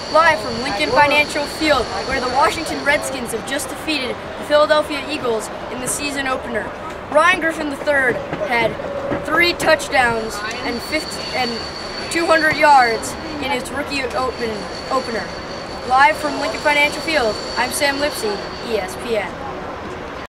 Live from Lincoln Financial Field, where the Washington Redskins have just defeated the Philadelphia Eagles in the season opener. Ryan Griffin III had 3 touchdowns and 200 yards in his rookie opener. Live from Lincoln Financial Field, I'm Sam Lipsy, ESPN.